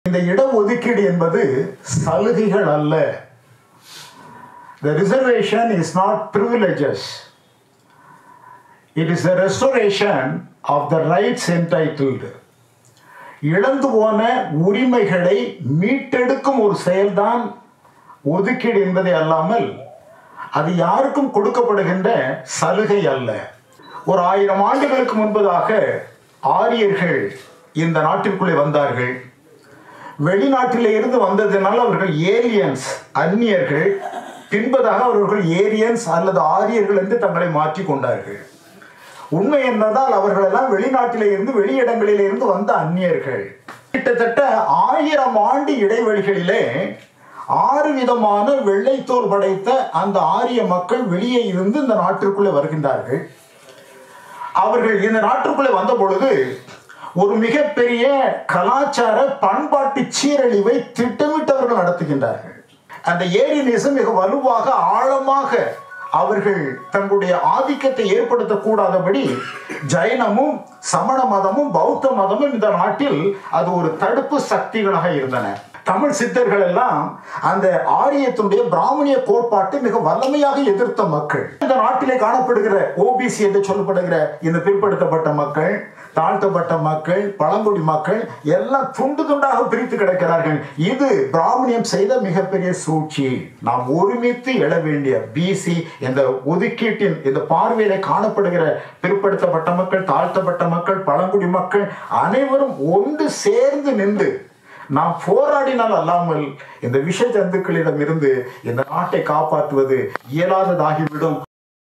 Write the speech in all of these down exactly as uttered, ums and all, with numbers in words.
இந்த இடஒதுக்கீடு என்பது சலுகைகள் அல்ல. The reservation is not privileges. It is the restoration of the rights entitled. இழந்து போன உரிமைகளை மீட்டெடுக்கும் ஒரு செயல்தான் ஒதுக்கீடு என்பதை அல்லாமல் அது யாருக்கும் கொடுக்கப்படுகின்ற சலுகை அல்ல. ஒரு ஆயிரம் ஆண்டுகளுக்கு முன்பதாக ஆரியர்கள் இந்த நாட்டிற்குள்ளே வந்தார்கள். வெளிநாட்டிலே இருந்து வந்ததினால் அவர்கள் ஏலியன்ஸ், அந்நியர்கள். பின்பதாக அவர்கள் ஏரியன்ஸ் அல்லது ஆரியர்கள் என்று தங்களை மாற்றி கொண்டார்கள். உண்மை என்னதால் அவர்கள் எல்லாம் வெளிநாட்டிலே இருந்து வெளியிடங்களிலே இருந்து வந்த அந்நியர்கள். கிட்டத்தட்ட ஆயிரம் ஆண்டு இடைவெளிகளிலே ஆறு விதமான வெள்ளைத்தோல் படைத்த அந்த ஆரிய மக்கள் வெளியே இருந்து இந்த நாட்டிற்குள்ளே வருகின்றார்கள். அவர்கள் இந்த நாட்டிற்குள்ளே வந்த பொழுது ஒரு மிகப்பெரிய கலாச்சார பண்பாட்டு சீரழிவை திட்டமிட்டவர்கள் நடத்துகின்றார்கள். அந்த ஏரியனிசம் மிக வலுவாக ஆழமாக அவர்கள் தங்களுடைய ஆதிக்கத்தை ஏற்படுத்தக்கூடாதபடி ஜைனமும் சமண மதமும் பௌத்த மதமும் இந்த நாட்டில் அது ஒரு தடுப்பு சக்திகளாக இருந்தன. தமிழ் சித்தர்கள் எல்லாம் அந்த ஆரியத்தினுடைய பிராமணிய கோட்பாட்டை மிக வல்லமையாக எதிர்த்த மக்கள். இந்த நாட்டிலே காணப்படுகிற ஓபிசி என்று சொல்லப்படுகிற இந்த பிற்படுத்தப்பட்ட மக்கள், தாழ்த்தப்பட்ட மக்கள், பழங்குடி மக்கள் எல்லாம் துண்டு துண்டாக பிரித்து கிடக்கிறார்கள். இது பிராமணியம் செய்த மிகப்பெரிய சூழ்ச்சி. நாம் ஒருமித்து எழ வேண்டிய பிசி இந்த ஒதுக்கீட்டின் இந்த பார்வையில காணப்படுகிற பிற்படுத்தப்பட்ட மக்கள், தாழ்த்தப்பட்ட மக்கள், பழங்குடி மக்கள் அனைவரும் ஒன்று சேர்ந்து நின்று நாம் போராடினால் அல்லாமல் இந்த விஷ ஜந்துக்களிடம் இருந்து இந்த நாட்டை காப்பாற்றுவது இயலாததாகிவிடும்.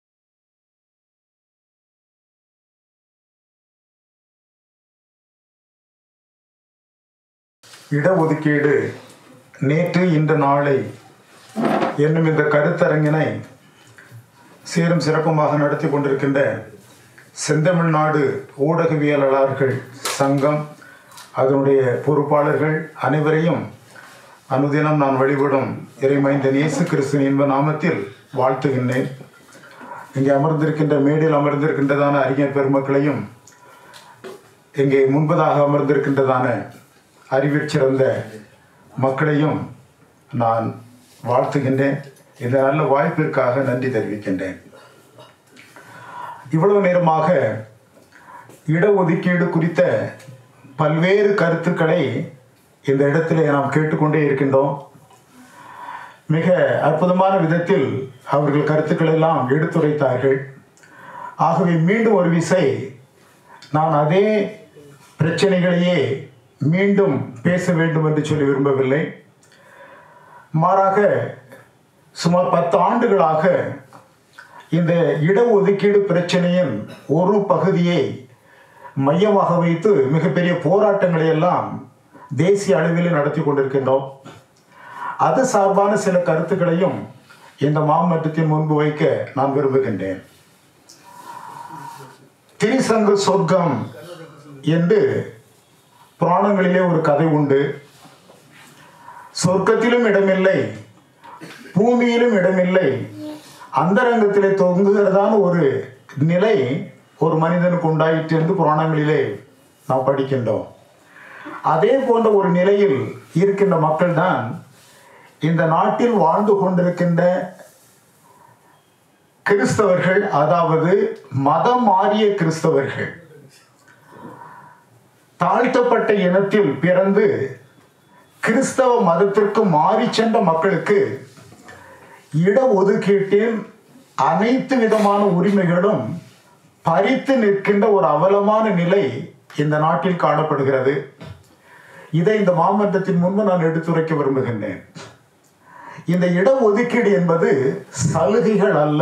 இடஒதுக்கீடு நேற்று இன்று நாளை என்னும் இந்த கருத்தரங்கினை சீரும் சிறப்புமாக நடத்தி கொண்டிருக்கின்ற செந்தமிழ்நாடு ஊடகவியலாளர்கள் சங்கம், அதனுடைய பொறுப்பாளர்கள் அனைவரையும் அனுதினம் நான் வழிபடும் இறைமைந்தன் இயேசு கிறிஸ்துவின் இன்ப நாமத்தில் வாழ்த்துகின்றேன். இங்கே அமர்ந்திருக்கின்ற மேடையில் அமர்ந்திருக்கின்றதான அறிஞர் பெருமக்களையும், இங்கே முன்பதாக அமர்ந்திருக்கின்றதான அறிவிற் சிறந்த மக்களையும் நான் வாழ்த்துகின்றேன். இந்த நல்ல வாய்ப்பிற்காக நன்றி தெரிவிக்கின்றேன். இவ்வளவு நேரமாக இடஒதுக்கீடு குறித்த பல்வேறு கருத்துக்களை இந்த இடத்திலே நாம் கேட்டுக்கொண்டே இருக்கின்றோம். மிக அற்புதமான விதத்தில் அவர்கள் கருத்துக்களை எல்லாம் எடுத்துரைத்தார்கள். ஆகவே மீண்டும் ஒரு விசை நான் அதே பிரச்சனைகளையே மீண்டும் பேச வேண்டும் என்று சொல்லி விரும்பவில்லை. மாறாக சுமார் பத்து ஆண்டுகளாக இந்த இடஒதுக்கீடு பிரச்சனையின் ஒரு பகுதியை மையமாக வைத்து மிகப்பெரிய போராட்டங்களை எல்லாம் தேசிய அளவில் நடத்தி கொண்டிருக்கின்றோம். அது சார்பான சில கருத்துக்களையும் இந்த மாமன்றத்தின் முன்பு வைக்க நான் விரும்புகின்றேன். திரிசங்கு சொர்க்கம் என்று புராணங்களிலே ஒரு கதை உண்டு. சொர்க்கத்திலும் இடமில்லை, பூமியிலும் இடமில்லை, அந்தரங்கத்திலே தொங்குகிறதான ஒரு நிலை ஒரு மனிதனுக்கு உண்டாயிற்று என்று புராணங்களிலே நாம் படிக்கின்றோம். அதே போன்ற ஒரு நிலையில் இருக்கின்ற மக்கள் தான் இந்த நாட்டில் வாழ்ந்து கொண்டிருக்கின்ற கிறிஸ்தவர்கள், அதாவது மதம் மாறிய கிறிஸ்தவர்கள். தாழ்த்தப்பட்ட இனத்தில் பிறந்து கிறிஸ்தவ மதத்திற்கு மாறி சென்ற மக்களுக்கு இடஒதுக்கீட்டில் அனைத்து விதமான உரிமைகளும் பறித்து நிற்கின்ற ஒரு அவலமான நிலை இந்த நாட்டில் காணப்படுகிறது. இதை இந்த மாமன்றத்தின் முன்பு நான் எடுத்துரைக்க விரும்புகின்றேன். இந்த இடஒதுக்கீடு என்பது சலுகைகள் அல்ல.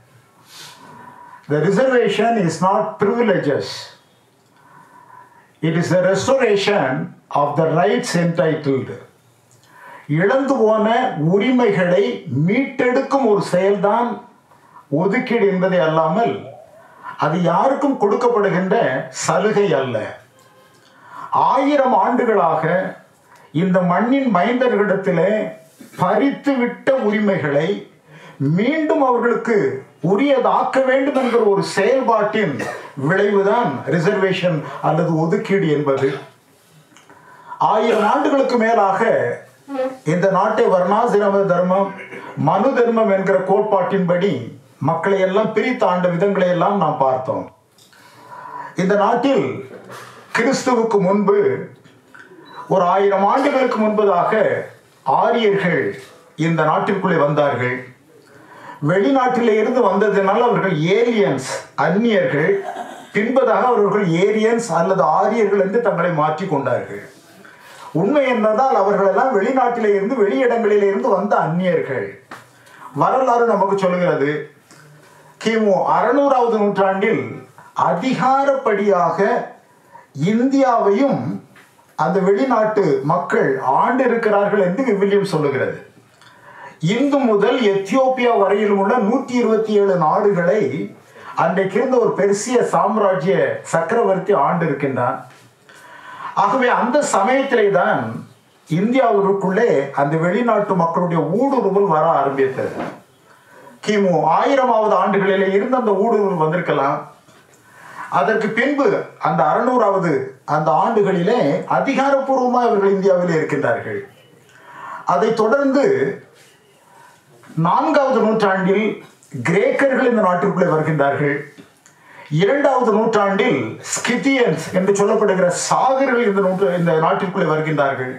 The reservation is not privileges. It is the restoration of the rights entitled. இழந்து போன உரிமைகளை மீட்டெடுக்கும் ஒரு செயல்தான் ஒதுக்கீடு என்பதை அல்லாமல் அது யாருக்கும் கொடுக்கப்படுகின்ற சலுகை அல்ல. ஆயிரம் ஆண்டுகளாக இந்த மண்ணின் மைந்தர்களிடத்திலே பறித்து விட்ட உரிமைகளை மீண்டும் அவர்களுக்கு உரியதாக்க வேண்டும் என்கிற ஒரு செயல்பாட்டின் விளைவுதான் ரிசர்வேஷன் அல்லது ஒதுக்கீடு என்பது. ஆயிரம் ஆண்டுகளுக்கு மேலாக இந்த நாட்டை வர்ணாசிரம தர்மம், மனு தர்மம் என்கிற கோட்பாட்டின்படி மக்களை எல்லாம் பிரித்து ஆண்ட விதங்களை எல்லாம் நாம் பார்த்தோம். இந்த நாட்டில் கிறிஸ்துவுக்கு முன்பு ஒரு ஆயிரம் ஆண்டுகளுக்கு முன்பதாக ஆரியர்கள் இந்த நாட்டிற்குள்ளே வந்தார்கள். வெளிநாட்டிலே இருந்து வந்ததினால் அவர்கள் ஏலியன்ஸ், அந்நியர்கள். பின்பதாக அவர்கள் ஏரியன்ஸ் அல்லது ஆரியர்கள் என்று தங்களை மாற்றிக் கொண்டார்கள். உண்மை என்னதால் அவர்களெல்லாம் வெளிநாட்டிலே இருந்து வெளியிடங்களிலே இருந்து வந்த அந்நியர்கள். வரலாறு நமக்கு சொல்லுகிறது, கிமு அறுநூறாவது நூற்றாண்டில் அதிகாரப்படியாக இந்தியாவையும் அந்த வெளிநாட்டு மக்கள் ஆண்டு இருக்கிறார்கள் என்று விவிலியம் சொல்லுகிறது. இந்து முதல் எத்தியோப்பியா வரையில் உள்ள நூற்றி இருபத்தி ஏழு நாடுகளை அன்றைக்கு இருந்த ஒரு பெர்சிய சாம்ராஜ்ய சக்கரவர்த்தி ஆண்டு இருக்கின்றான். ஆகவே அந்த சமயத்திலே தான் இந்தியாவிற்குள்ளே அந்த வெளிநாட்டு மக்களுடைய ஊடுருவல் வர ஆரம்பித்தது. கிமு ஆயிரமாவது ஆண்டுகளிலே இருந்து அந்த ஊடுருவல் வந்திருக்கலாம். அதற்கு பின்பு அந்த அறுநூறாவது அந்த ஆண்டுகளிலே அதிகாரப்பூர்வமாக அவர்கள் இந்தியாவில் இருக்கின்றார்கள். அதை தொடர்ந்து நான்காவது நூற்றாண்டில் கிரேக்கர்கள் இந்த நாட்டிற்குள்ளே வருகின்றார்கள். இரண்டாவது நூற்றாண்டில் ஸ்கிதியன்ஸ் என்று சொல்லப்படுகிற சாகர்கள் இந்த நூற்று இந்த நாட்டிற்குள்ளே வருகின்றார்கள்.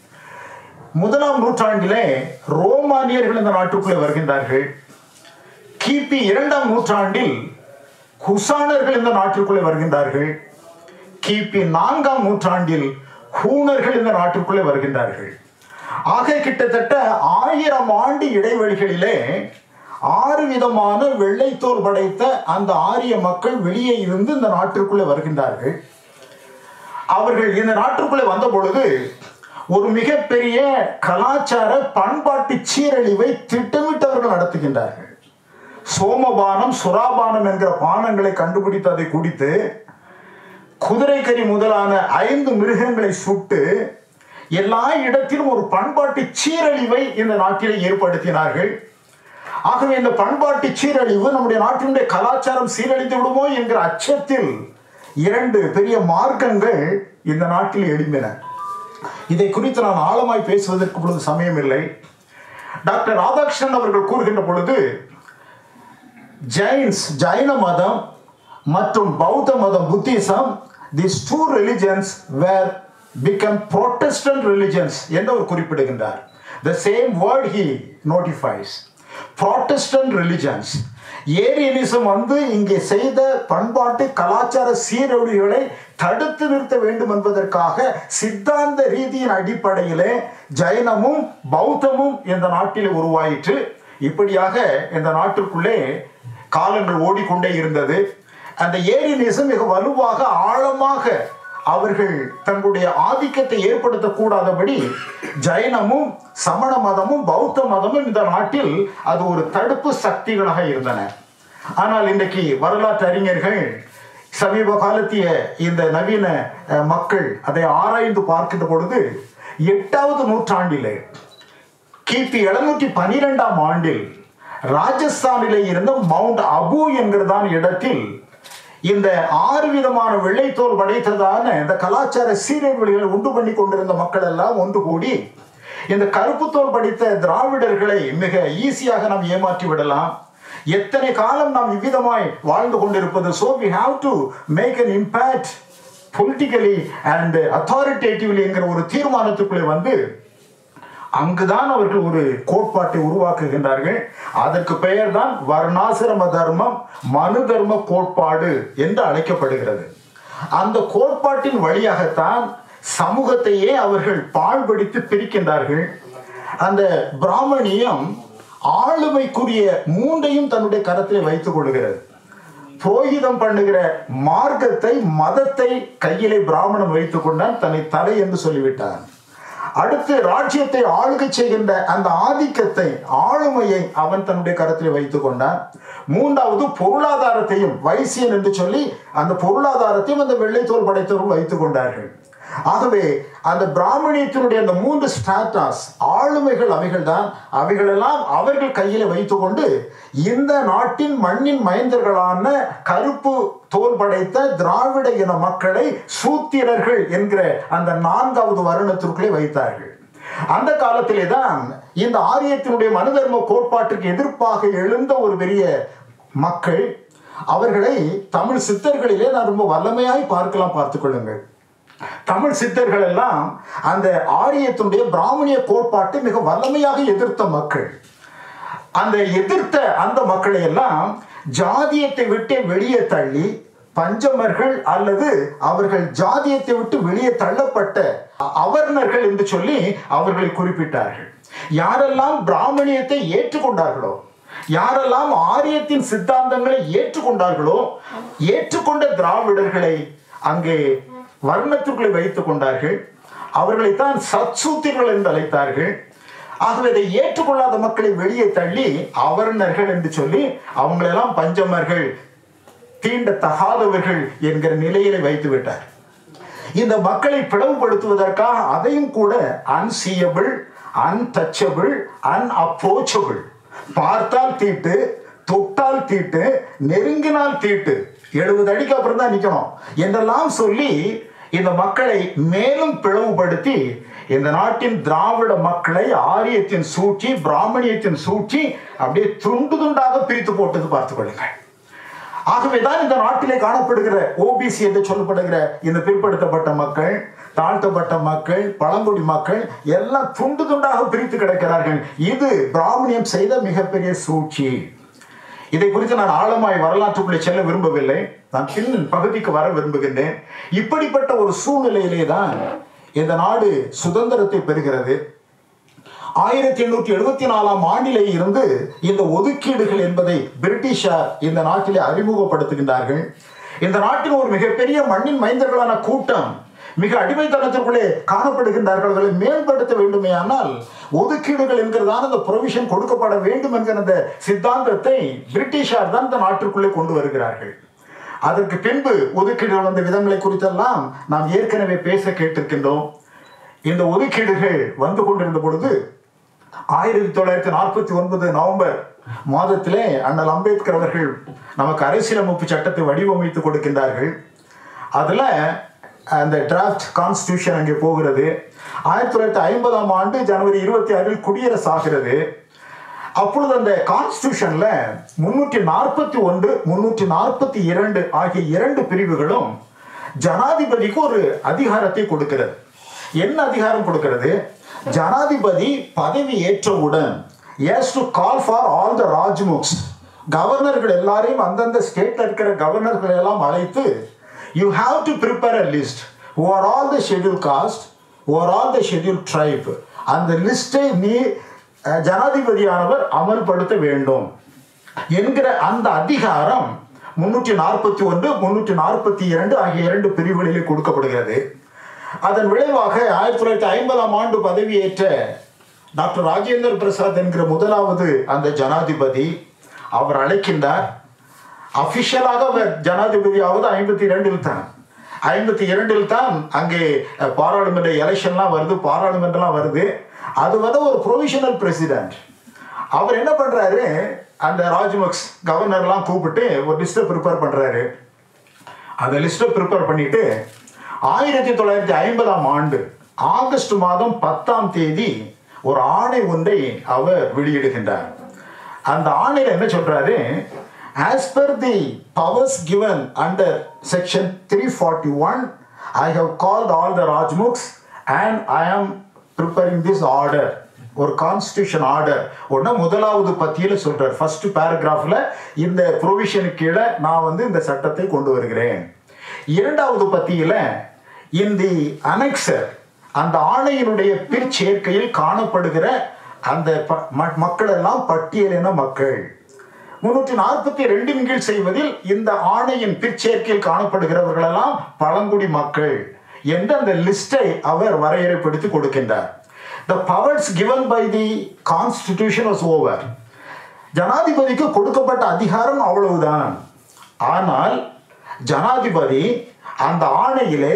முதலாம் நூற்றாண்டிலே ரோமானியர்கள் இந்த நாட்டுக்குள்ளே வருகின்றார்கள். கிபி இரண்டாம் நூற்றாண்டில் குசானர்கள் இந்த நாட்டிற்குள்ளே வருகின்றார்கள். கிபி நான்காம் நூற்றாண்டில் ஹூணர்கள் இந்த நாட்டிற்குள்ளே வருகின்றார்கள். ஆக கிட்டத்தட்ட ஆயிரம் ஆண்டு இடைவெளிகளிலே ஆறு விதமான வெள்ளைத்தோல் படைத்த அந்த ஆரிய மக்கள் வெளியே இருந்து இந்த நாட்டிற்குள்ளே வருகின்றார்கள். அவர்கள் இந்த நாட்டிற்குள்ளே வந்த பொழுது ஒரு மிகப்பெரிய கலாச்சார பண்பாட்டு சீரழிவை திட்டமிட்டவர்கள் நடத்துகின்றார்கள். சோமபானம், சுராபானம் என்கிற பானங்களை கண்டுபிடித்து அதை குடித்து குதிரைக்கறி முதலான ஐந்து மிருகங்களை சுட்டு எல்லா இடத்திலும் ஒரு பண்பாட்டு சீரழிவை இந்த நாட்டிலே ஏற்படுத்தினார்கள். ஆகவே இந்த பண்பாட்டு சீரழிவு நம்முடைய நாட்டினுடைய கலாச்சாரம் சீரழித்து விடுமோ என்கிற அச்சத்தில் இரண்டு பெரிய மார்க்கங்கள் இந்த நாட்டில் எழும்பின. இதை குறித்து நான் ஆழமாய் பேசுவதற்கு பொழுது சமயம் இல்லை. டாக்டர் ராதாகிருஷ்ணன் அவர்கள் கூறுகின்ற பொழுது ஜெயின்ஸ் ஜைன மதம் மற்றும் பௌத்த மதம் Buddhism, these two religions were become Protestant religions என்று அவர் குறிப்பிடுகின்றார். The same word he notifies. Protestant religions. Arianism வந்து இங்கே செய்த பண்பாட்டு கலாச்சார சீரழிவுகளை தடுத்து நிறுத்த வேண்டும் என்பதற்காக சித்தாந்த ரீதியின் அடிப்படையிலே ஜைனமும் பௌத்தமும் இந்த நாட்டில் உருவாயிற்று. இப்படியாக இந்த நாட்டிற்குள்ளே காலங்கள் ஓடிக்கொண்டே இருந்தது. அந்த ஏரியனிசம் மிக வலுவாக ஆழமாக அவர்கள் தங்களுடைய ஆதிக்கத்தை ஏற்படுத்தக்கூடாதபடி ஜைனமும் சமண மதமும் பௌத்த மதமும் இந்த நாட்டில் அது ஒரு தடுப்பு சக்திகளாக இருந்தன. ஆனால் இன்றைக்கு வரலாற்று அறிஞர்கள் சமீப காலத்திய இந்த நவீன மக்கள் அதை ஆராய்ந்து பார்க்கின்ற பொழுது எட்டாவது நூற்றாண்டிலே கிபி எழுநூற்றி பனிரெண்டாம் ஆண்டில் ராஜஸ்தானிலே இருந்த மவுண்ட் அபு என்கிறதான இடத்தில் இந்த ஆறு விதமான வெள்ளைத்தோல் படைத்ததான இந்த கலாச்சார சீரழிவுகளை உண்டு பண்ணி கொண்டிருந்த மக்கள் எல்லாம் ஒன்று கூடி இந்த கருப்பு தோல் படித்த திராவிடர்களை மிக ஈஸியாக நாம் ஏமாற்றி விடலாம், எத்தனை காலம் நாம் இவ்விதமாய் வாழ்ந்து கொண்டிருப்பது, so we have to make an impact politically and authoritatively என்கிற ஒரு தீர்மானத்துக்குள்ளே வந்து அங்குதான் அவர்கள் ஒரு கோட்பாட்டை உருவாக்குகின்றார்கள். அதற்கு பெயர் தான் வர்ணாசிரம தர்மம், மனு தர்ம கோட்பாடு என்று அழைக்கப்படுகிறது. அந்த கோட்பாட்டின் வழியாகத்தான் சமூகத்தையே அவர்கள் பாழ்படுத்தி பிரிக்கின்றார்கள். அந்த பிராமணியம் ஆளுமைக்குரிய மூன்றையும் தன்னுடைய கரத்திலே வைத்துக் கொள்கிறது. புரோகிதம் பண்ணுகிற மார்க்கத்தை, மதத்தை கையிலே பிராமணன் வைத்துக் கொண்டான், தன்னை தலை என்று சொல்லிவிட்டான். அடுத்து ராஜ்யத்தை ஆளுகை செய்கின்ற அந்த ஆதிக்கத்தை, ஆளுமையை அவன் தன்னுடைய கரத்தில் வைத்துக் கொண்டான். மூன்றாவது பொருளாதாரத்தையும், வைசியன் என்று சொல்லி அந்த பொருளாதாரத்தையும் அந்த வெள்ளைத்தோல் படைத்தவர்கள் வைத்துக் கொண்டார்கள். ஆகவே அந்த பிராமணியத்தினுடைய அந்த மூன்று ஸ்டாட்டாஸ் ஆளுமைகள் அவைகள் தான். அவைகளெல்லாம் அவர்கள் கையில வைத்துக்கொண்டு இந்த நாட்டின் மண்ணின் மைந்தர்களான கருப்பு தோல் படைத்த திராவிட இன மக்களை சூத்திரர்கள் என்கிற அந்த நான்காவது வருணத்திற்குள்ளே வைத்தார்கள். அந்த காலத்திலே தான் இந்த ஆரியத்தினுடைய மனுதர்ம கோட்பாட்டுக்கு எதிர்ப்பாக எழுந்த ஒரு பெரிய மக்கள், அவர்களை தமிழ் சித்தர்களிலே நான் ரொம்ப வல்லமையாய் பார்க்கலாம். பார்த்துக் கொள்ளுங்கள். தமிழ் சித்தர்கள் எல்லாம் அந்த ஆரியத்தினுடைய பிராமணிய கோட்பாட்டை மிக வல்லமையாக எதிர்த்த மக்கள். அந்த எதிர்த்த அந்த மக்களை எல்லாம் ஜாதியத்தை விட்டு வெளியே தள்ளி பஞ்சமர்கள் அல்லது அவர்கள் ஜாதியத்தை விட்டு வெளியே தள்ளப்பட்ட அவர்ணர்கள் என்று சொல்லி அவர்களை குறிப்பிட்டார்கள். யாரெல்லாம் பிராமணியத்தை ஏற்றுக்கொண்டார்களோ, யாரெல்லாம் ஆரியத்தின் சித்தாந்தங்களை ஏற்றுக்கொண்டார்களோ, ஏற்றுக்கொண்ட திராவிடர்களை அங்கே வர்ணத்திற்குள்ளே வைத்துக் கொண்டார்கள். அவர்களைத்தான் சத்சூத்திரர்கள் என்று அழைத்தார்கள். ஆகவே இதை ஏற்றுக்கொள்ளாத மக்களை வெளியே தள்ளி அவர்ணர்கள் என்று சொல்லி அவங்களெல்லாம் பஞ்சமர்கள், தீண்ட தகாதவர்கள் என்கிற நிலையில வைத்து விட்டார். இந்த மக்களை பிளவுபடுத்துவதற்காக அதையும் கூட அன்சீயபிள், அன்டச்சபிள், அன்அப்ரோச்சபிள், பார்த்தால் தீட்டு, தொட்டால் தீட்டு, நெருங்கினால் தீட்டு, எழுபது அடிக்கு அப்புறம் தான் நிக்கணும் என்றெல்லாம் சொல்லி இந்த மக்களை மேலும் பிளவுபடுத்தி இந்த நாட்டின் திராவிட மக்களை ஆரியத்தின் சூழ்ச்சி, பிராமணியத்தின் சூழ்ச்சி அப்படியே துண்டு துண்டாக பிரித்து போட்டது பார்த்துக் கொள்ளுங்கள். ஆகவேதான் இந்த நாட்டிலே காணப்படுகிற ஓபிசி என்று சொல்லப்படுகிற இந்த பிற்படுத்தப்பட்ட மக்கள், தாழ்த்தப்பட்ட மக்கள், பழங்குடி மக்கள் எல்லாம் துண்டு துண்டாக பிரித்து கிடக்கிறார்கள். இது பிராமணியம் செய்த மிகப்பெரிய சூழ்ச்சி. இதை குறித்து நான் ஆழமாய் வரலாற்றுக்குள்ளே செல்ல விரும்பவில்லை. நான் பின் பகுதிக்கு வர விரும்புகின்றேன். இப்படிப்பட்ட ஒரு சூழ்நிலையிலே தான் இந்த நாடு சுதந்திரத்தை பெறுகிறது. ஆயிரத்தி எண்ணூற்றி எழுபத்தி நாலாம் ஆண்டிலே இருந்து இந்த ஒதுக்கீடுகள் என்பதை பிரிட்டிஷார் இந்த நாட்டிலே அறிமுகப்படுத்துகின்றார்கள். இந்த நாட்டில் ஒரு மிகப்பெரிய மண்ணின் மைந்தர்களான கூட்டம் மிக அடிமைத்தனத்திற்குள்ளே காணப்படுகின்றார்கள். அவர்களை மேம்படுத்த வேண்டுமே ஆனால் ஒதுக்கீடுகள் என்கிறதான அந்த ப்ரொவிஷன் கொடுக்கப்பட வேண்டும் என்கிற அந்த சித்தாந்தத்தை பிரிட்டிஷார் தான் இந்த நாட்டிற்குள்ளே கொண்டு வருகிறார்கள். அதற்கு பின்பு ஒதுக்கீடுகள் வந்த விதங்களை குறித்தெல்லாம் நாம் ஏற்கனவே பேச கேட்டிருக்கின்றோம். இந்த ஒதுக்கீடுகள் வந்து கொண்டிருந்த பொழுது ஆயிரத்தி தொள்ளாயிரத்தி நாற்பத்தி ஒன்பது நவம்பர் மாதத்திலே அண்ணல் அம்பேத்கர் அவர்கள் நமக்கு அரசியலமைப்பு சட்டத்தை வடிவமைத்து கொடுக்கின்றார்கள். அதுல அந்த டிராஃப்ட் கான்ஸ்டிடியூஷன் அங்கே போகிறது. ஆயிரத்தி தொள்ளாயிரத்தி ஐம்பதாம் ஆண்டு ஜனவரி இருபத்தி ஆறில் குடியரசு ஆகிறது. அப்பொழுது அந்த கான்ஸ்டிடியூஷன்ல முன்னூற்றி நாற்பத்தி ஒன்று முன்னூற்றி நாற்பத்தி இரண்டு ஆகிய இரண்டு பிரிவுகளும் ஜனாதிபதிக்கு ஒரு அதிகாரத்தை கொடுக்கிறது. என்ன அதிகாரம் கொடுக்கிறது? ஜனாதிபதி பதவி ஏற்றவுடன் has to call for all the ராஜ்முக்ஸ், கவர்னர்கள் எல்லாரையும் அந்தந்த ஸ்டேட்ல இருக்கிற கவர்னர்கள் எல்லாம் அழைத்து you have to prepare a list who are all the scheduled caste, who are all the scheduled tribe. அந்த லிஸ்டை நீ ஜனாதிபதியானவர் அமல்படுத்த வேண்டும் என்கிற அந்த அதிகாரம் முன்னூற்றி நாற்பத்தி ஒன்று முன்னூற்றி நாற்பத்தி இரண்டு ஆகிய இரண்டு பிரிவுகளிலே கொடுக்கப்படுகிறது. அதன் விளைவாக ஆயிரத்தி தொள்ளாயிரத்தி ஐம்பதாம் ஆண்டு பதவியேற்ற டாக்டர் ராஜேந்திர பிரசாத் என்கிற முதலாவது அந்த ஜனாதிபதி அவர் அழைக்கின்றார். அபிஷியலாக அவர் ஜனாதிபதியாவது ஐம்பத்தி இரண்டில் தான் ஐம்பத்தி இரண்டில் தான் அங்கே பாராளுமன்ற எலெக்ஷன்லாம் வருது, பாராளுமன்றம்லாம் வருது. அது வந்து ஒரு ப்ரொவிஷனல் பிரசிடென்ட். அவர் என்ன பண்றாரு, அந்த ராஜ்மக்ஸ் கவர்னர்லாம் கூப்பிட்டு ஒரு லிஸ்ட்டை ப்ரிப்பேர் பண்றாரு. அந்த லிஸ்ட்டை ப்ரிப்பேர் பண்ணிட்டு ஆயிரத்தி தொள்ளாயிரத்தி ஐம்பதாம் ஆண்டு ஆகஸ்ட் மாதம் பத்தாம் தேதி ஒரு ஆணை ஒன்றை அவர் வெளியிடுகின்றார். அந்த ஆணையில் என்ன சொல்றாரு, as per the powers given under section three forty-one, I have called all the Rajmuks and I am preparing this order. ஒரு கான்ஸ்டிடியூஷன் ஆர்டர் ஒன்று முதலாவது பத்தியில சொல்றார். ஃபர்ஸ்ட் பேராகிராஃப்ல இந்த ப்ரொவிஷனுக்கு கீழே நான் வந்து இந்த சட்டத்தை கொண்டு வருகிறேன். இரண்டாவது பத்தியில இந்த அனெக்சர், அந்த ஆணையினுடைய பிற்சேர்க்கையில் காணப்படுகிற அந்த மக்கள் எல்லாம் பட்டியலின மக்கள். முன்னூற்றி நாற்பத்தி ரெண்டின் கீழ் செய்வதில் இந்த ஆணையின் பிற்சேர்க்கையில் காணப்படுகிறவர்கள் எல்லாம் பழங்குடி மக்கள் என்ற அந்த லிஸ்டை அவர் வரையறைப்படுத்தி கொடுக்கின்றார். The powers given by the constitution was over. ஜனாதிபதிக்கு கொடுக்கப்பட்ட அதிகாரம் அவ்வளவுதான். ஆனால் ஜனாதிபதி அந்த ஆணையிலே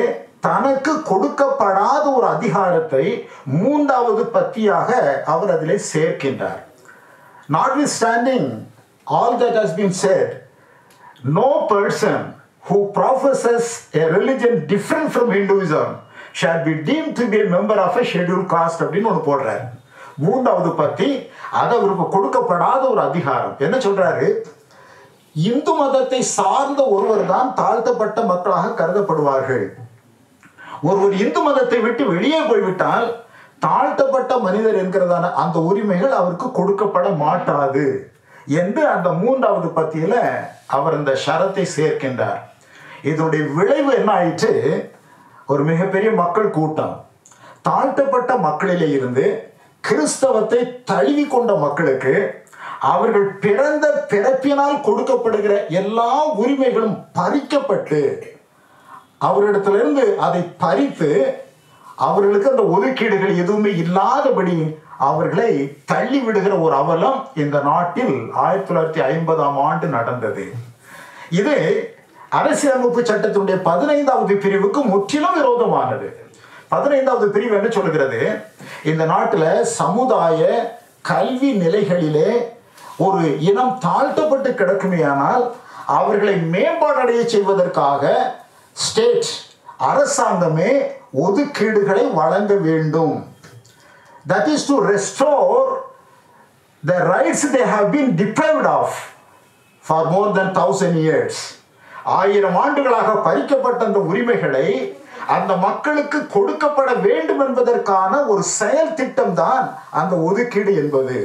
தனக்கு கொடுக்கப்படாத ஒரு அதிகாரத்தை மூன்றாவது பத்தியாக அவர் அதிலே சேர்க்கின்றார். Notwithstanding all that has been said, no person who professes a religion different from Hinduism shall be deemed to be a member of a scheduled caste அப்படின்னு ஒன்று போடுறாரு. மூன்றாவது பத்தி அது அவருக்கு கொடுக்கப்படாத ஒரு அதிகாரம். என்ன சொல்றாரு? இந்து மதத்தை சார்ந்த ஒருவர் தான் தாழ்த்தப்பட்ட மக்களாக கருதப்படுவார்கள். ஒருவர் இந்து மதத்தை விட்டு வெளியே போய்விட்டால் தாழ்த்தப்பட்ட மனிதர் என்கிறதான அந்த உரிமைகள் அவருக்கு கொடுக்கப்பட மாட்டாது என்று அந்த மூன்றாவது பத்தியில அவர் அந்த ஷரத்தை சேர்க்கின்றார். இதனுடைய விளைவு என்ன ஆயிற்று? ஒரு மிகப்பெரிய மக்கள் கூட்டம் தாழ்த்தப்பட்ட மக்களிலே இருந்து கிறிஸ்தவத்தை தழுவி கொண்ட மக்களுக்கு அவர்கள் பிறந்த பிறப்பினால் கொடுக்கப்படுகிற எல்லா உரிமைகளும் பறிக்கப்பட்டு அவரிடத்திலிருந்து அதை பறித்து அவர்களுக்கு அந்த ஒதுக்கீடுகள் எதுவுமே இல்லாதபடி அவர்களை தள்ளி விடுகிற ஒரு அவலம் இந்த நாட்டில் ஆயிரத்தி தொள்ளாயிரத்தி ஐம்பதாம் ஆண்டு நடந்தது. இது அரசியலமைப்பு சட்டத்தினுடைய பதினைந்தாவது பிரிவுக்கு முற்றிலும் விரோதமானது. பதினைந்தாவது பிரிவு என்ன சொல்கிறது? இந்த நாட்டில் சமுதாய கல்வி நிலைகளிலே ஒரு இனம் தாழ்த்தப்பட்டு கிடக்குமேயானால் அவர்களை மேம்பாடடைய செய்வதற்காக ஸ்டேட் அரசாங்கமே ஒதுக்கீடுகளை வழங்க வேண்டும். That is to restore the rights they have been deprived of for more than thousand years. ஆயிரம் ஆண்டுகளாக பறிக்கப்பட்ட அந்த உரிமைகளை அந்த மக்களுக்கு கொடுக்கப்பட வேண்டும் என்பதற்கான ஒரு செயல் திட்டம் தான் அந்த ஒதுக்கீடு என்பது.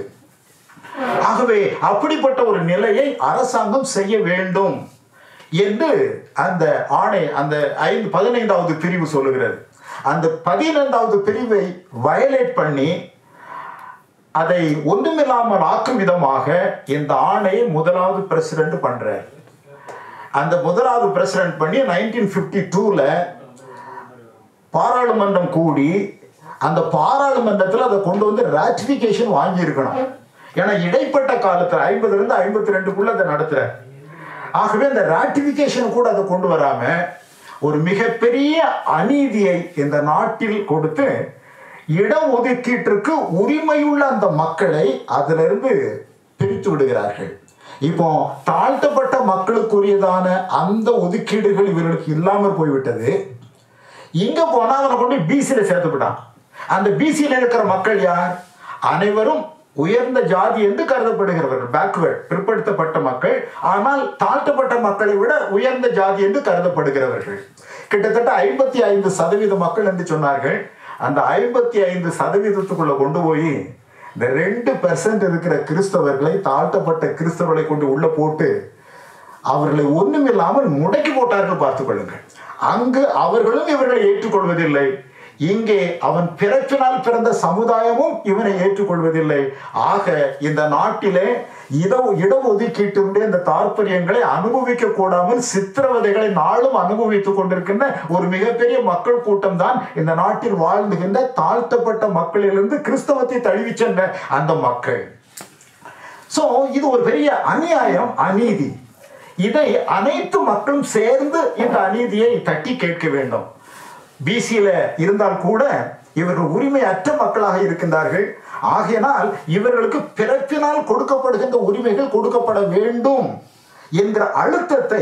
ஆகவே அப்படிப்பட்ட ஒரு நிலையை அரசாங்கம் செய்ய வேண்டும் என்று அந்த ஆணை அந்த ஐந்து பதினைந்தாவது பிரிவு சொல்லுகிறது. அந்த பதினைந்தாவது பிரிவை வயலேட் பண்ணி அதை ஒன்றுமில்லாமல் ஆக்கும் விதமாக இந்த ஆணையை முதலாவது பிரசிடென்ட் பண்றார். அந்த முதலாவது பிரசிடென்ட் பண்ணி நைன்டீன் பிப்டி டூல பாராளுமன்றம் கூடி அந்த பாராளுமன்றத்தில் அதை கொண்டு வந்து ராட்டிபிகேஷன் வாங்கி இருக்கணும். ஏன்னா இடைப்பட்ட காலத்தில் ஐம்பதுல இருந்து ஐம்பத்தி ரெண்டுக்குள்ள அதை நடத்துற. ஆகவே அந்த ராட்டிபிகேஷன் கூட அதை கொண்டு வராம ஒரு மிகப்பெரிய அநீதியை இந்த நாட்டில் கொடுத்து இடஒதுக்கீட்டிற்கு உரிமையுள்ள அந்த மக்களை அதிலிருந்து பிரித்து விடுகிறார்கள். இப்போ தாழ்த்தப்பட்ட மக்களுக்குரியதான அந்த ஒதுக்கீடுகள் இவர்களுக்கு இல்லாமல் போய்விட்டது. இங்க போனா அவனை கொண்டு பிசியில சேர்த்துவிட்டான். அந்த பிசியில இருக்கிற மக்கள் யார்? அனைவரும் உயர்ந்த ஜாதி என்று கருதப்படுகிறவர்கள், பேக்வேர்ட் பிற்படுத்தப்பட்ட மக்கள். ஆனால் தாழ்த்தப்பட்ட மக்களை விட உயர்ந்த ஜாதி என்று கருதப்படுகிறவர்கள் கிட்டத்தட்ட ஐம்பத்தி ஐந்து சதவீத மக்கள் என்று சொன்னார்கள். அந்த ஐம்பத்தி ஐந்து சதவீதத்துக்குள்ள கொண்டு போய் இந்த ரெண்டு பெர்சன்ட் இருக்கிற கிறிஸ்தவர்களை, தாழ்த்தப்பட்ட கிறிஸ்தவர்களை கொண்டு உள்ள போட்டு அவர்களை ஒண்ணுமில்லாமல் முடக்கி போட்டார்கள். பார்த்துக் கொள்ளுங்கள். அங்கு அவர்களும் இவர்களை ஏற்றுக்கொள்வதில்லை. இங்கே அவன் பிறப்பினால் பிறந்த சமுதாயமும் இவனை ஏற்றுக்கொள்வதில்லை. ஆக இந்த நாட்டிலே இட இடஒதுக்கீட்டினுடைய இந்த தாற்பயங்களை அனுபவிக்க கூடாமல் சித்திரவதைகளை நாளும் அனுபவித்துக் கொண்டிருக்கின்ற ஒரு மிகப்பெரிய மக்கள் கூட்டம் தான் இந்த நாட்டில் வாழ்ந்துகின்ற தாழ்த்தப்பட்ட மக்களிலிருந்து கிறிஸ்தவத்தை தழுவி சென்ற அந்த மக்கள். சோ இது ஒரு பெரிய அநியாயம், அநீதி. இதை அனைத்து மக்களும் சேர்ந்து இந்த அநீதியை தட்டி கேட்க வேண்டும். பிசியில இருந்தால் கூட இவர்கள் உரிமை அற்ற மக்களாக இருக்கின்றார்கள். ஆகையினால் இவர்களுக்கு பிறப்பினால் கொடுக்கப்படுகின்ற உரிமைகள் கொடுக்கப்பட வேண்டும் என்கிற அழுத்தத்தை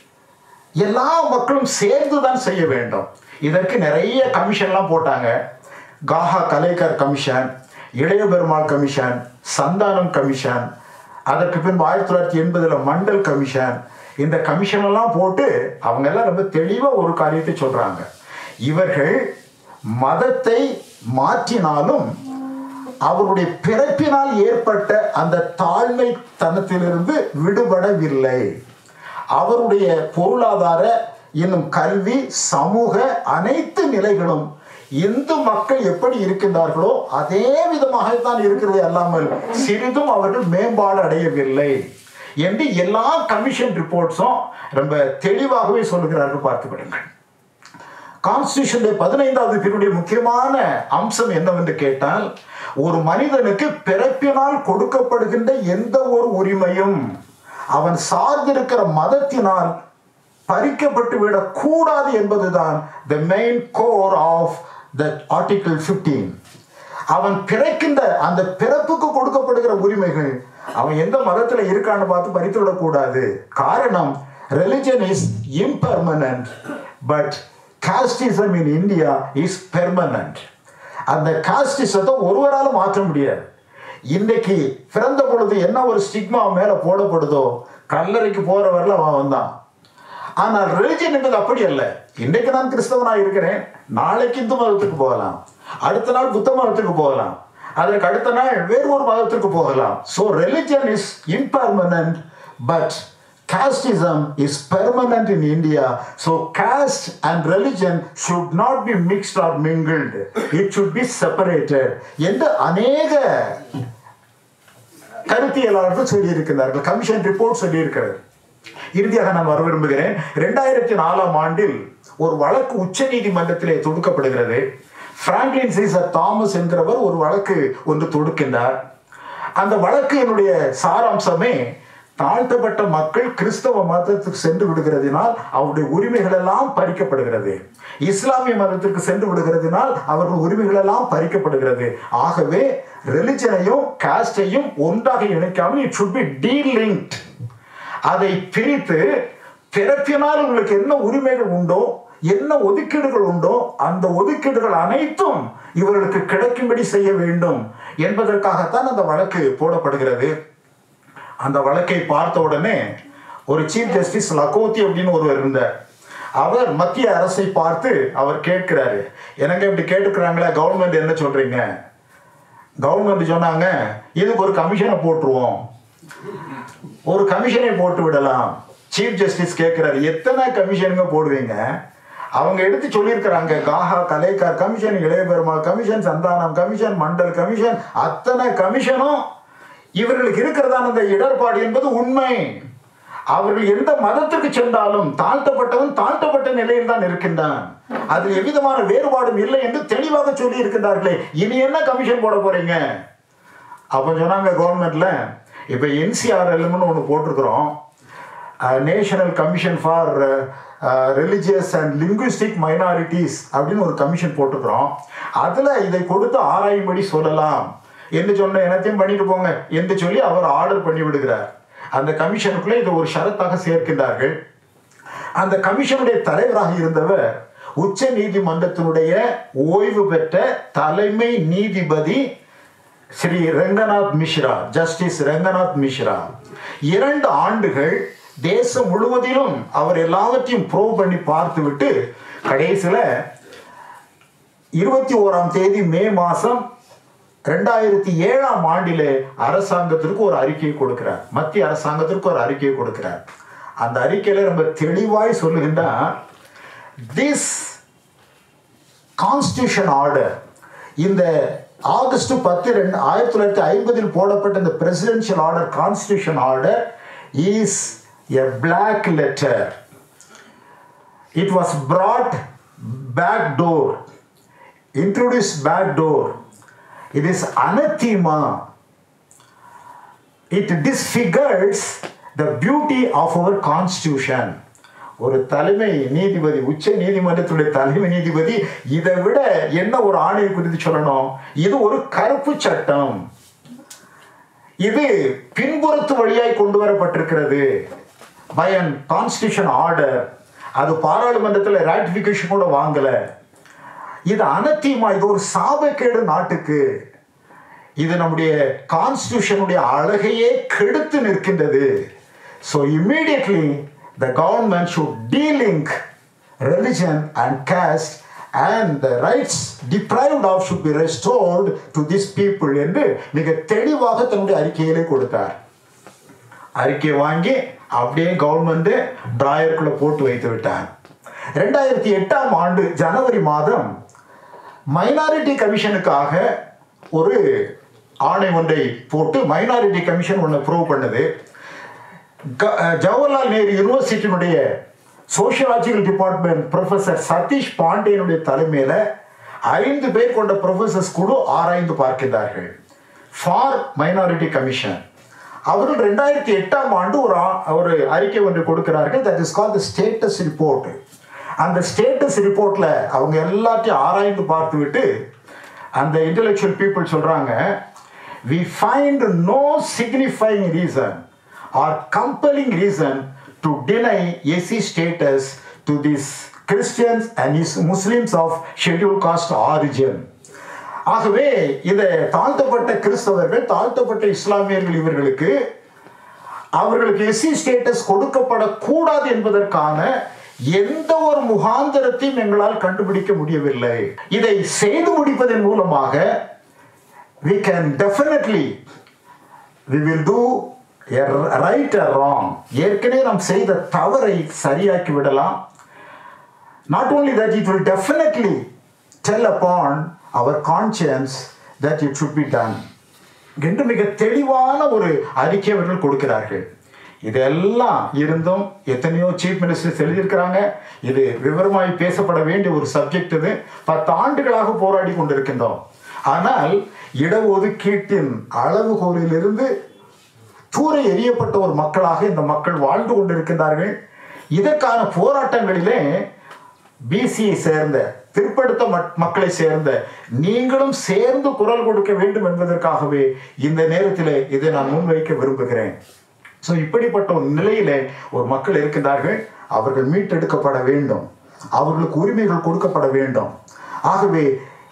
எல்லா மக்களும் சேர்ந்துதான் செய்ய வேண்டும். இதற்கு நிறைய கமிஷன்லாம் போட்டாங்க. காஹா கலேகர் commission, Ilaya Perumal commission, Santhanam commission, அதற்கு பின்பு ஆயிரத்தி தொள்ளாயிரத்தி எண்பதுல மண்டல் கமிஷன். இந்த கமிஷன் எல்லாம் போட்டு அவங்க எல்லாம் ரொம்ப தெளிவா ஒரு காரியத்தை சொல்றாங்க. இவர்கள் மதத்தை மாற்றினாலும் அவருடைய பிறப்பினால் ஏற்பட்ட அந்த தாழ்மை தனத்திலிருந்து விடுபடவில்லை. அவருடைய பொருளாதார இன்னும் கல்வி, சமூக அனைத்து நிலைகளும் இந்து மக்கள் எப்படி இருக்கின்றார்களோ அதே விதமாகத்தான் இருக்கிறது அல்லாமல் சிறிதும் அவர்கள் மேம்பாடு அடையவில்லை என்று எல்லா கமிஷன் ரிப்போர்ட்ஸும் ரொம்ப தெளிவாகவே சொல்லுகிறார்கள். பார்த்துவிடுங்கள். கான்ஸ்டிடியூஷனுடைய பதினைந்தாவது பிரிவுடைய முக்கியமான அம்சம் என்னவென்று கேட்டால், ஒரு மனிதனுக்கு பிறப்பினால் கொடுக்கப்படுகின்ற எந்த ஒரு உரிமையும் அவன் சார்ந்திருக்கிற மதத்தினால் பறிக்கப்பட்டு விடக்கூடாது என்பதுதான் the main core of the article fifteen. அவன் பிறக்கின்ற அந்த பிறப்புக்கு கொடுக்கப்படுகிற உரிமைகள் அவன் எந்த மதத்துல இருக்கான்னு பார்த்து பறித்து விடக்கூடாது. காரணம், religion is impermanent, but casteism in India is permanent. அந்த casteism ஒருவரால மாற்ற முடியாது. இன்னைக்கு பிறந்த பொழுது என்ன ஒரு ஸ்டிக்மா மேல போடப்படுதோ, கல்லறைக்கு போற வரல அவன் வந்தான். ஆனால் ரிலிஜன் என்பது அப்படி அல்ல. இன்றைக்கு நான் கிறிஸ்தவனா இருக்கிறேன், நாளைக்கு இந்து மதத்துக்கு போகலாம், அடுத்த நாள் புத்த மதத்துக்கு போகலாம், அதற்கு அடுத்த நாள் வேறு ஒரு மதத்திற்கு போகலாம். So religion is impermanent, but casteism is permanent in India. So caste and religion should not be mixed or mingled. It should be separated. என்று அநேக கருத்தியலாளர்கள் சொல்லியிருக்கிறார்கள். கமிஷன் ரிப்போர்ட் சொல்லியிருக்கிறது. இறுதியாக நான் வர விரும்புகிறேன். இரண்டாயிரத்தி நாலாம் ஆண்டில் ஒரு வழக்கு உச்ச நீதிமன்றத்திலே தொடுக்கப்படுகிறது. பிராங்க்லின் சீசர் தாமஸ் என்கிறவர் ஒரு வழக்கு ஒன்று தொடுக்கின்றார். அந்த வழக்கு என்னுடைய சாராம்சமே, தாழ்த்தப்பட்ட மக்கள் கிறிஸ்தவ மதத்திற்கு சென்று விடுகிறதினால் அவருடைய உரிமைகள் எல்லாம் பறிக்கப்படுகிறது, இஸ்லாமிய மதத்திற்கு சென்று விடுகிறதினால் அவர்கள் உரிமைகள் எல்லாம் பறிக்கப்படுகிறது. ஆகவே ரிலிஜனையும் காஸ்டையும் ஒன்றாக இணைக்காமல் இட் should be de-linked. அதை பிரித்து பிறப்பினால் உங்களுக்கு என்ன உரிமைகள் உண்டோ, என்ன ஒதுக்கீடுகள் உண்டோ, அந்த ஒதுக்கீடுகள் அனைத்தும் இவர்களுக்கு கிடைக்கும்படி செய்ய வேண்டும் என்பதற்காகத்தான் அந்த வழக்கு போடப்படுகிறது. அந்த வழக்கை பார்த்த உடனே ஒரு சீஃப் ஜஸ்டிஸ் லகோத்தி அப்படின்னு ஒருவர் இருந்தார். அவர் மத்திய அரசை பார்த்து அவர் கேட்கிறாரு, எனக்கு இப்படி கேட்டுக்கிறாங்களே, கவர்மெண்ட் என்ன சொல்றீங்க? கவர்மெண்ட் சொன்னாங்க, இதுக்கு ஒரு கமிஷனை போட்டுருவோம், ஒரு கமிஷனை போட்டு விடலாம். சீஃப் ஜஸ்டிஸ் கேட்கிறாரு, எத்தனை கமிஷனுங்க போடுவீங்க? அவங்க எடுத்து சொல்லியிருக்கிறாங்க, காஹா Kalelkar commission, Ilaya Perumal commission, Santhanam commission, Mandal commission, அத்தனை கமிஷனும் இவர்களுக்கு இருக்கிறதான அந்த இடர்பாடு என்பது உண்மை. அவர்கள் எந்த மதத்திற்கு சென்றாலும் தாழ்த்தப்பட்டவன் தாழ்த்தப்பட்ட நிலையில் தான் இருக்கின்றான், அதில் எவ்விதமான வேறுபாடும் இல்லை என்று தெளிவாக சொல்லி இருக்கின்றார்களே, இனி என்ன கமிஷன் போட போறீங்க? அப்ப சொன்னாங்க கவர்மெண்ட்ல, இப்ப என்சிஆர்எல்னு ஒன்று போட்டிருக்கிறோம், national commission for religious and linguistic minorities அப்படின்னு ஒரு கமிஷன் போட்டிருக்கிறோம், அதுல இதை கொடுத்து ஆராயும்படி சொல்லலாம் என்று சொன்ன என்னத்தையும் பண்ணிட்டு போங்க என்று சொல்லி அவர் ஆர்டர் பண்ணி விடுகிறார். அந்த கமிஷனுக்குள்ள இதை ஒரு ஷரத்தாக சேர்க்கின்றார்கள். அந்த கமிஷனுடைய தலைவராக இருந்தவர் உச்ச நீதிமன்றத்தினுடைய ஓய்வு பெற்ற தலைமை நீதிபதி ஸ்ரீ ரங்கநாத் மிஸ்ரா, ஜஸ்டிஸ் ரங்கநாத் மிஸ்ரா. இரண்டு ஆண்டுகள் தேசம் முழுவதிலும் அவர் எல்லாவற்றையும் ப்ரோவ் பண்ணி பார்த்து விட்டு கடைசியில இருபத்தி ஓராம் தேதி மே மாசம் ரெண்டாயிரத்தி ஏழாம் ஆண்டிலே அரசாங்கத்திற்கு ஒரு அறிக்கை கொடுக்கிறார், மத்திய அரசாங்கத்திற்கு ஒரு அறிக்கை கொடுக்கிறார். அந்த அறிக்கையில நம்ம தெளிவாய் சொல்லுகின்றார், திஸ் கான்ஸ்டிடியூஷன் ஆர்டர், இந்த ஆகஸ்ட் பத்து ரெண்டு ஆயிரத்தி தொள்ளாயிரத்தி ஐம்பதில் போடப்பட்ட இந்த presidential order, constitution order is a black letter. It was brought back door, introduced back door. It is anathema. It disfigures the beauty of our constitution. ஒரு தலைமை நீதிபதி, உச்ச நீதிமன்றத்துடைய தலைமை நீதிபதி இதை விட என்ன ஒரு ஆணையை குறித்து சொல்லணும்? இது ஒரு கருப்பு சட்டம், இது பின்புறத்து வழியாய் கொண்டு வரப்பட்டிருக்கிறது by an constitution order. அது பாராளுமன்றத்தில் ராட்டிபிகேஷன் கூட வாங்கல. இது அனத்தீமா, இது ஒரு சாபக்கேடு நாட்டுக்கு. இது நம்முடைய கான்ஸ்டிடியூஷனுடைய அழகையே கெடுத்து நிற்கின்றது. So immediately the government should de-link religion and caste, and the rights deprived of should be restored to these people என்று மிக தெளிவாக தன்னுடைய அறிக்கையிலே கொடுத்தார். அறிக்கை வாங்கி அப்படியே கவர்மெண்ட் டிராயருக்குள்ள போட்டு வைத்து விட்டார். ரெண்டாயிரத்தி எட்டாம் ஆண்டு ஜனவரி மாதம் மைனாரிட்டி கமிஷனுக்காக ஒரு ஆணை ஒன்றை போட்டு மைனாரிட்டி கமிஷன் ஒன்று ப்ரூவ் பண்ணுது. ஜவஹர்லால் நேரு யூனிவர்சிட்டியினுடைய சோசியாலஜிக்கல் டிபார்ட்மெண்ட் ப்ரொஃபசர் சதீஷ் பாண்டேனுடைய தலைமையில் ஐந்து பேர் கொண்ட ப்ரொஃபசர்ஸ் குழு ஆராய்ந்து பார்க்கிறார்கள் ஃபார் மைனாரிட்டி கமிஷன். அவர்கள் ரெண்டாயிரத்தி எட்டாம் ஆண்டு ஒரு ஒரு அறிக்கை ஒன்று கொடுக்கிறார்கள். That is called the status report. அந்த ஸ்டேட்டஸ் ரிப்போர்ட்ல அவங்க எல்லாத்தையும் ஆராய்ந்து பார்த்து விட்டு அந்த இன்டெலெக்சுவல் பீப்புள் சொல்றாங்க, we find no signifying reason or compelling reason to deny A C status to these Christians and Muslims of scheduled caste origin. ஆகவே இதை தாழ்த்தப்பட்ட கிறிஸ்தவர்கள், தாழ்த்தப்பட்ட இஸ்லாமியர்கள் இவர்களுக்கு அவர்களுக்கு எஸ்சி ஸ்டேட்டஸ் கொடுக்கப்படக்கூடாது என்பதற்கான எந்த ஒரு முகாந்திரத்தையும் எங்களால் கண்டுபிடிக்க முடியவில்லை. இதை செய்து முடிப்பதன் மூலமாக we can definitely we will do a right or wrong. ஏற்கனவே நாம் செய்த தவறை சரியாக்கி விடலாம். Not only that, it will definitely tell upon our conscience that it should be done என்று மிக தெளிவான ஒரு அறிக்கை அவர்கள் கொடுக்கிறார்கள். இதெல்லாம் இருந்தும் எத்தனையோ சீஃப் மினிஸ்டர்ஸ் எழுதியிருக்கிறாங்க. இது விவரமாய் பேசப்பட வேண்டிய ஒரு சப்ஜெக்ட். இது பத்து ஆண்டுகளாக போராடி கொண்டிருக்கின்றோம். ஆனால் இடஒதுக்கீட்டின் அளவுகோலிலிருந்து தூர எறியப்பட்ட ஒரு மக்களாக இந்த மக்கள் வாழ்ந்து கொண்டிருக்கின்றார்கள். இதற்கான போராட்டங்களிலே பிசியை சேர்ந்த பிற்படுத்த மக்களை சேர்ந்த நீங்களும் சேர்ந்து குரல் கொடுக்க வேண்டும் என்பதற்காகவே இந்த நேரத்தில் இதை நான் முன்வைக்க விரும்புகிறேன். ஸோ இப்படிப்பட்ட ஒரு நிலையிலே ஒரு மக்கள் இருக்கின்றார்கள். அவர்கள் மீட்டெடுக்கப்பட வேண்டும், அவர்களுக்கு உரிமைகள் கொடுக்கப்பட வேண்டும். ஆகவே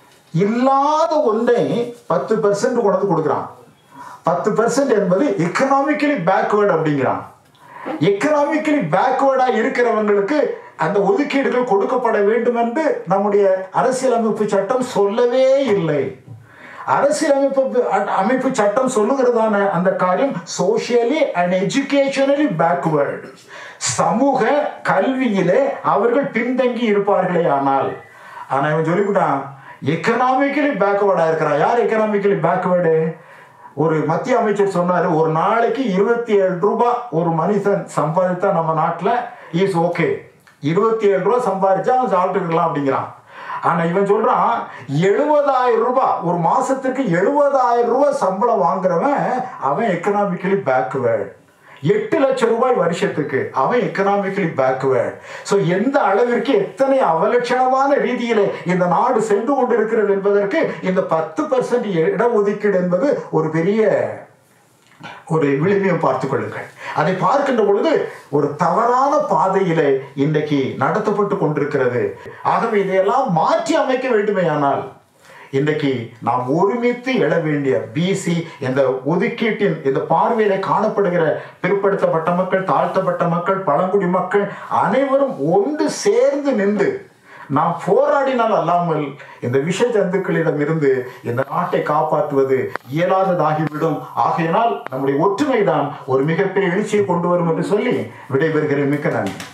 இல்லாத ஒன்றை பத்து பெர்சன்ட் கொண்டு கொடுக்குறான். பத்து பெர்சன்ட் என்பது எக்கனாமிக்கலி பேக்வேர்டு அப்படிங்கிறான். எக்கனாமிக்கலி பேக்வேர்டா இருக்கிறவங்களுக்கு அந்த ஒதுக்கீடுகள் கொடுக்கப்பட வேண்டும் என்று நம்முடைய அரசியலமைப்பு சட்டம் சொல்லவே இல்லை. அரசியலமைப்பு அமைப்பு சட்டம் சொல்லுகிறதான அந்த காரியம் சோசியலி அண்ட் எஜுகேஷனலி பேக்வேர்டு, சமூக கல்வியிலே அவர்கள் பின்தங்கி இருப்பார்களே. ஆனால் ஆனா இவன் சொல்லிவிட்டான் எக்கனாமிக்கலி பேக்வேர்டா இருக்கிறான். யார் எக்கனாமிக்கலி பேக்வேர்டு? ஒரு மத்திய அமைச்சர் சொன்னாரு, ஒரு நாளைக்கு இருபத்தி ஏழு ரூபாய் ஒரு மனுஷன் சம்பாதித்தா நம்ம நாட்டில் இஸ் ஓகே. இருபத்தி ஏழு ரூபாய் சம்பாதிச்சா அவன் சாப்பிட்டுக்கலாம் அப்படிங்கிறான். ஆனா இவன் சொல்றான் எழுபதாயிரம் ரூபாய் ஒரு மாசத்துக்கு எழுபதாயிரம் ரூபாய் சம்பளம் வாங்குறவன் அவன் எக்கனாமிக்கலி பேக்வேர்டு. எட்டு லட்சம் ரூபாய் வருஷத்துக்கு அவன் எக்கனாமிக்கலி பேக்வேர்டு. ஸோ எந்த அளவிற்கு எத்தனை அவலட்சணமான ரீதியிலே இந்த நாடு சென்று கொண்டிருக்கிறது என்பதற்கு இந்த பத்து பர்சன்ட் இடஒதுக்கீடு என்பது ஒரு பெரிய ஒரு விளிம்பியம் பார்த்துக் கொள்ளுங்கள். அதை பார்க்கின்ற பொழுது ஒரு தவறான பாதையிலே இன்றைக்கு நடத்தப்பட்டு கொண்டிருக்கிறது. ஆகவே இதையெல்லாம் மாற்றி அமைக்க வேண்டுமேயானால் இன்றைக்கு நாம் ஒருமித்து எழ வேண்டிய பிசி இந்த ஒதுக்கீட்டின் இந்த பார்வையில காணப்படுகிற பிற்படுத்தப்பட்ட மக்கள், தாழ்த்தப்பட்ட மக்கள், பழங்குடி மக்கள் அனைவரும் ஒன்று சேர்ந்து நின்று நாம் போராடினால் அல்லாமல் இந்த விஷ ஜந்துக்களிடம் இருந்து இந்த நாட்டை காப்பாற்றுவது இயலாததாகிவிடும். ஆகையினால் நம்முடைய ஒற்றுமைதான் ஒரு மிகப்பெரிய எழுச்சியை கொண்டு வரும் என்று சொல்லி விடைபெறுகிறேன். மிக்க நன்றி.